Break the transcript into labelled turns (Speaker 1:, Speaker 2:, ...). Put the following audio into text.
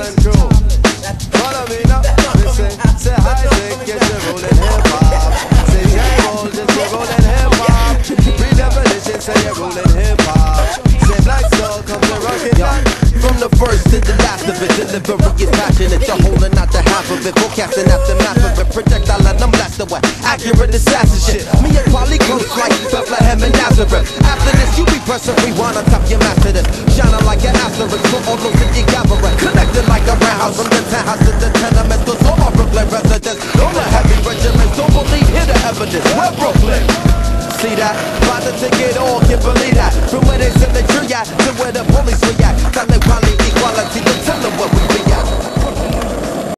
Speaker 1: and crew. Follow me now. Say hi, get you rolling hip hop. Say J-Roll, just you rolling hip hop. Redefinition, say you're rolling hip hop. Say Black Soul, come to rock it down.
Speaker 2: From the first to the last of it, delivery is passionate. You're holding out the half of it, forecasting aftermath of it. Projectile and I'm blasted with accurate assassin shit. Me and Polly close like Bethlehem and Nazareth. After this, you be pressing rewind on top your master this. Shining like an asterisk, so all those that you gathering. Connected like a roundhouse from the townhouse to the tenement. Those all my Brooklyn residents. All the heavy regiments, don't believe, hear the evidence. We're Brooklyn. See that? About to take it all, can't believe that. From where they send the tree at to where the police react. Tell them quality equality, then tell them what we be at.